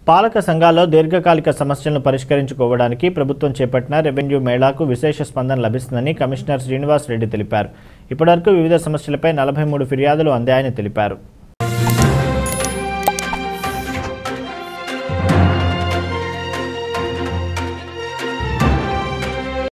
పాలక సంఘాల్లో దీర్ఘకాలిక సమస్యలను పరిష్కరించుకోవడానికి ప్రభుత్వం చేపట్టిన రెవెన్యూ మేళాకు విశేష స్పందన లభిస్తుందని కమిషనర్ శ్రీనివాస్ రెడ్డి తెలిపారు. ఇప్పటివరకు వివిధ సమస్యలపై 43 ఫిర్యాదులు అందాయని తెలిపారు.